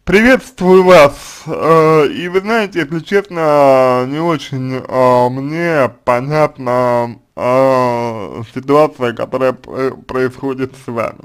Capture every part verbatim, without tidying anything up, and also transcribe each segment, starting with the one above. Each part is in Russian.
Приветствую вас. Э, И вы знаете, если честно, не очень э, мне понятна э, ситуация, которая п- происходит с вами.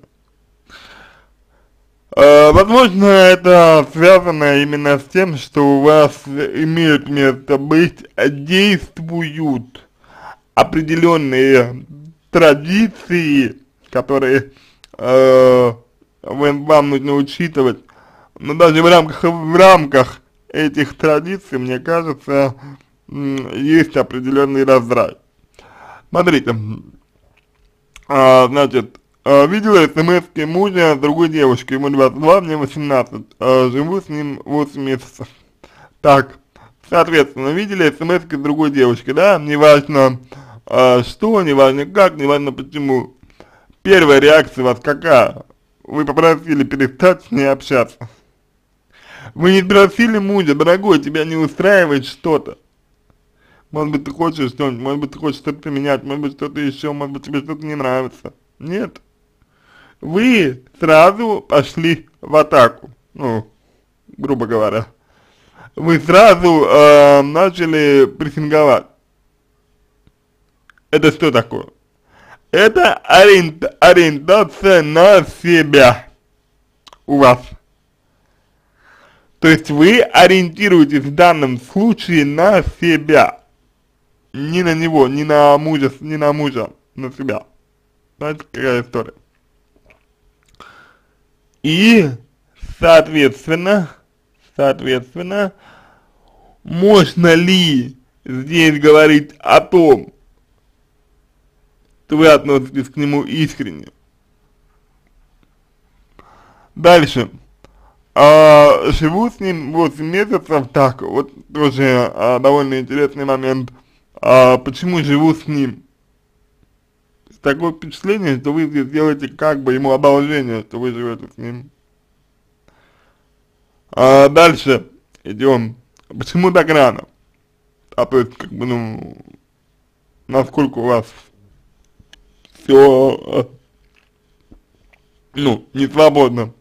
Э, Возможно, это связано именно с тем, что у вас имеют место быть, действуют определенные традиции, которые э, вы- вам нужно учитывать. Но даже в рамках, в рамках этих традиций, мне кажется, м, есть определенный раздрай. Смотрите, а, значит, а, видела смс мужа с другой девушкой, ему двадцать два, мне восемнадцать, а, живу с ним восемь месяцев. Так, соответственно, видели смс с другой девушкой, да, неважно а, что, неважно как, неважно почему. Первая реакция у вас какая? Вы попросили перестать с ней общаться. Вы не спросили мужа: дорогой, тебя не устраивает что-то? Может быть, ты хочешь что-нибудь, может быть, ты хочешь что-то поменять, может быть, что-то еще, может быть, тебе что-то не нравится. Нет. Вы сразу пошли в атаку, ну, грубо говоря. Вы сразу э, начали прессинговать. Это что такое? Это ориент, ориентация на себя у вас. То есть вы ориентируетесь в данном случае на себя. Не на него, не на мужа, не на мужа, на себя. Знаете, какая история? И, соответственно, соответственно, можно ли здесь говорить о том, что вы относитесь к нему искренне? Дальше. А, живу с ним восемь месяцев, так, вот тоже а, довольно интересный момент. А, почему живу с ним? Такое впечатление, что вы здесь делаете как бы ему одолжение, что вы живете с ним. А дальше идем. Почему так рано? А то есть, как бы, ну, насколько у вас все, ну, не свободно.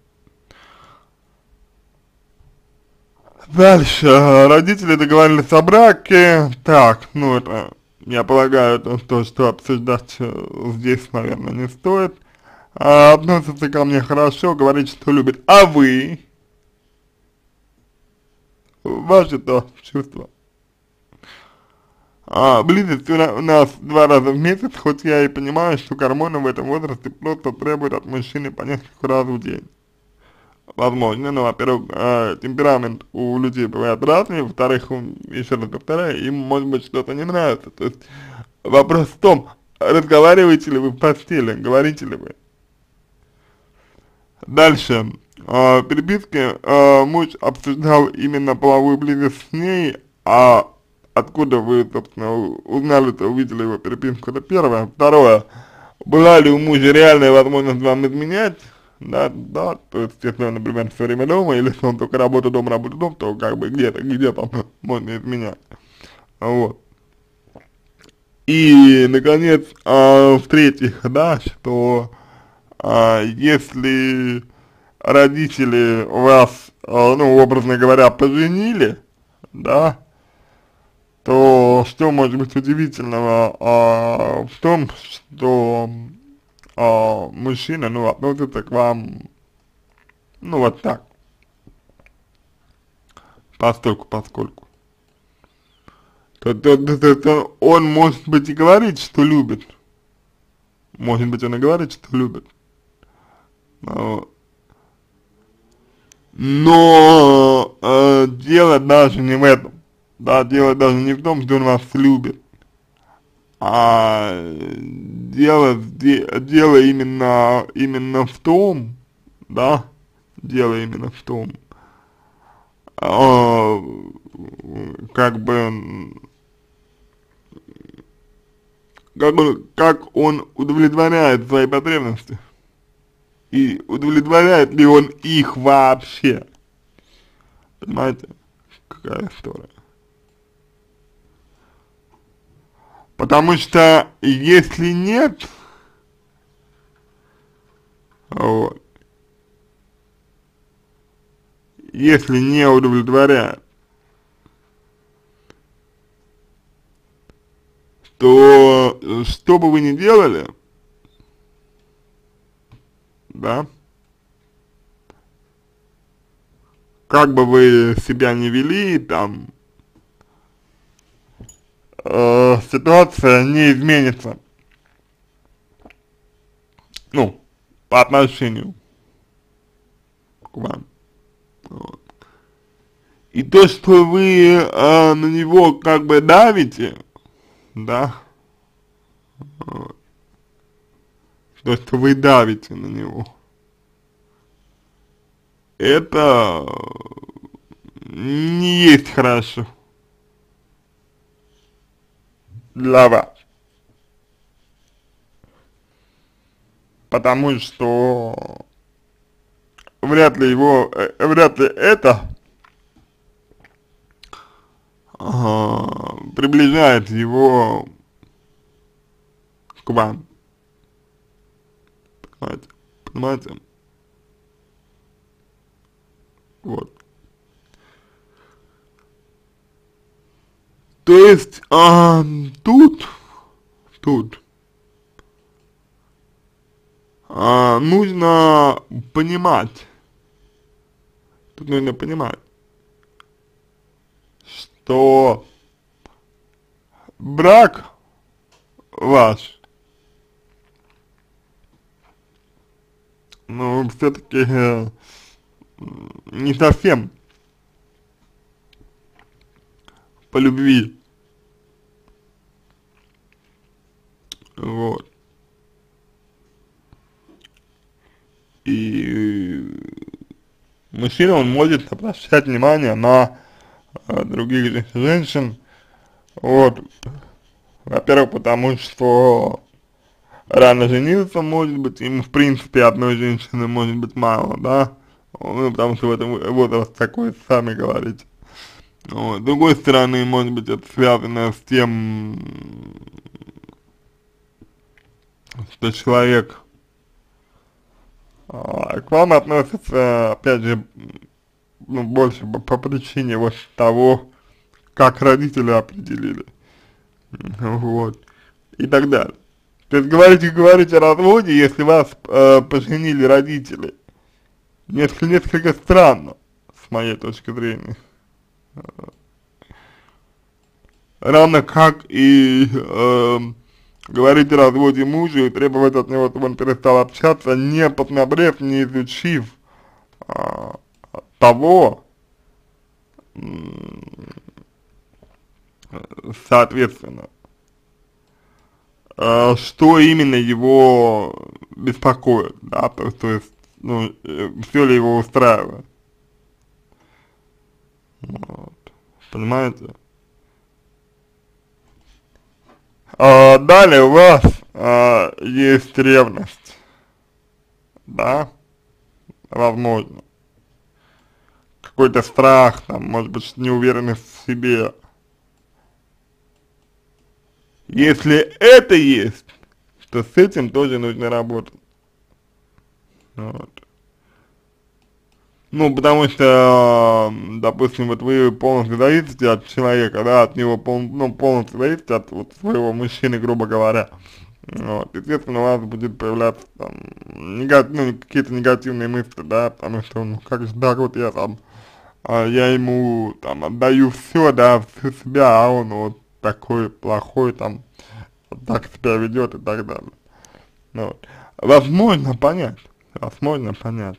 Дальше. а, Родители договорились о браке. Так, ну, это, я полагаю, это то, что обсуждать э, здесь, наверное, не стоит. А, относится ко мне хорошо, говорит, что любит. А вы? Ваши-то чувства? А, близость у, на- у нас два раза в месяц, хоть я и понимаю, что гормоны в этом возрасте просто требуют от мужчины по несколько раз в день. Возможно, но, во-первых, э, темперамент у людей бывает разный, во-вторых, он, еще раз повторяю, им может быть что-то не нравится. То есть вопрос в том, разговариваете ли вы в постели, говорите ли вы. Дальше. Э, в переписке э, муж обсуждал именно половую близость с ней, а откуда вы, собственно, у- узнали-то, увидели его переписку, это первое. Второе, была ли у мужа реальная возможность вам изменять? Да, да, то есть, если он, например, все время дома, или если он только работа, дом, работа, дом, то как бы где-то, где-то можно изменять. Вот. И, наконец, а, в-третьих, да, что а, если родители вас, а, ну, образно говоря, поженили, да, то что может быть удивительного а, в том, что а, мужчина, ну, относится к вам, ну, вот так, постольку, поскольку. То, то, то, то, то он, может быть, и говорит, что любит, может быть, он и говорит, что любит, но, но э, дело даже не в этом, да, дело даже не в том, что он вас любит, а дело, де- дело именно, именно в том, да, дело именно в том, а, как бы, как он, как он удовлетворяет свои потребности, и удовлетворяет ли он их вообще, понимаете, какая история. Потому что если нет, вот, если не удовлетворяет, то что бы вы ни делали, да, как бы вы себя не вели, там, э, ситуация не изменится, ну, по отношению к вам. Вот. И то, что вы э, на него как бы давите, да, вот. То, что вы давите на него, это не есть хорошо для вас, потому что вряд ли его, э, вряд ли это а, приближает его к вам, понимаете, понимаете, вот. То есть, а, тут, тут а, нужно понимать, тут нужно понимать, что брак ваш, ну, все-таки э, не совсем по любви, вот, и мужчина, он может обращать внимание на э, других женщин, вот, во-первых, потому что рано женился, может быть, ему, в принципе, одной женщины может быть мало, да, ну, потому что в этом возраст такой, сами говорите. Вот. С другой стороны, может быть, это связано с тем, что человек а, к вам относится, опять же, ну, больше по, по причине вот того, как родители определили, вот, и так далее. То есть говорите, говорите о разводе, если вас э, поженили родители, несколько, несколько странно, с моей точки зрения. Равно как и э, говорить о разводе мужу и требовать от него, чтобы он перестал общаться, не посмотрев, не изучив э, того, э, соответственно, э, что именно его беспокоит, да, то, то есть, ну, э, все ли его устраивает, вот, понимаете? А, далее у вас а, есть ревность, да, возможно, какой-то страх, там, может быть, неуверенность в себе. Если это есть, то с этим тоже нужно работать, вот. Ну, потому что, допустим, вот вы полностью зависите от человека, да, от него пол, ну, полностью зависите от вот своего мужчины, грубо говоря. Вот, естественно, у вас будет появляться там нега, ну, какие-то негативные мысли, да, потому что, ну, как же так вот я там, а, я ему там отдаю все, да, всю себя, а он вот такой плохой, там, вот так себя ведет и так далее. Ну, вот. Возможно понять, возможно понять.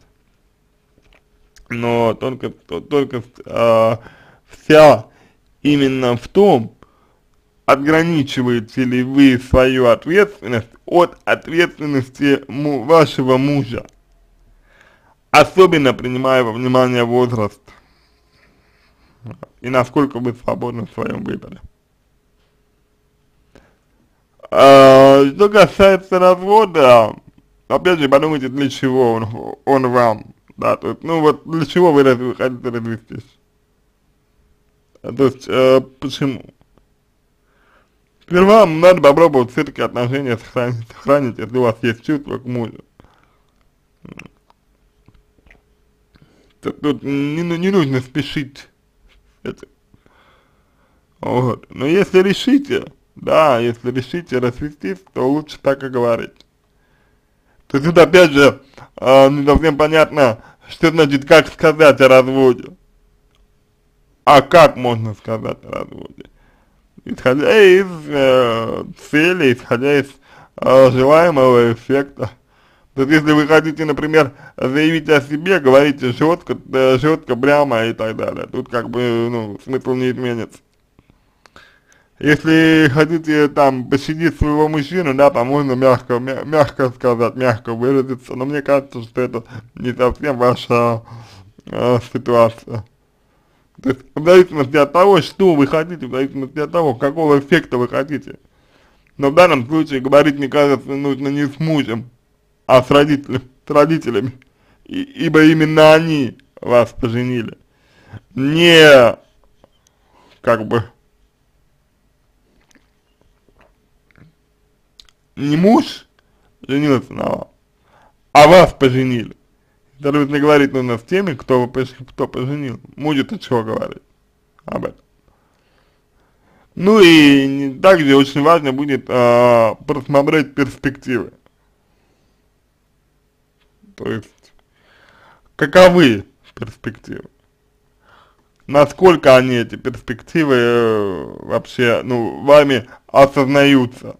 Но только, только э, вся именно в том, отграничиваете ли вы свою ответственность от ответственности му вашего мужа, особенно принимая во внимание возраст и насколько вы свободны в своем выборе. А, что касается развода, опять же подумайте, для чего он, он вам. Да, то есть, ну вот для чего вы разве хотите развестись? А, то есть, э, почему? Сперва надо попробовать все-таки отношения сохранить, сохранить, если у вас есть чувства к мужу. Тут, тут не, ну, не нужно спешить с этим. Вот. Но если решите, да, если решите развестись, то лучше так и говорить. То есть тут опять же э, не совсем понятно, что значит как сказать о разводе. А как можно сказать о разводе? Исходя из э, цели, исходя из э, желаемого эффекта. То есть если вы хотите, например, заявить о себе, говорите четко, э, четко, прямо и так далее. Тут как бы, ну, смысл не изменится. Если хотите там пощадить своего мужчину, да, там можно мягко, мя мягко сказать, мягко выразиться, но мне кажется, что это не совсем ваша э, ситуация. То есть в зависимости от того, что вы хотите, в зависимости от того, какого эффекта вы хотите. Но в данном случае говорить, мне кажется, нужно не с мужем, а с родителями, с родителями. И, ибо именно они вас поженили. Не как бы не муж женился на вас, а вас поженили. Соответственно, говорить нужно с теми, кто, кто поженил. Мужу-то чего говорить об этом. Ну и также очень важно будет э, просмотреть перспективы. То есть, каковы перспективы? Насколько они, эти перспективы, э, вообще, ну, вами осознаются.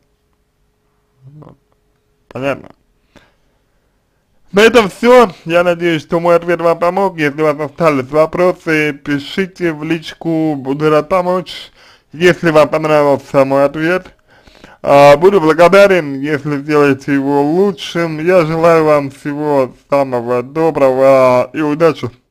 Понятно? На этом все. Я надеюсь, что мой ответ вам помог. Если у вас остались вопросы, пишите в личку, буду рад помочь. Если вам понравился мой ответ, э, буду благодарен, если сделаете его лучшим. Я желаю вам всего самого доброго и удачи.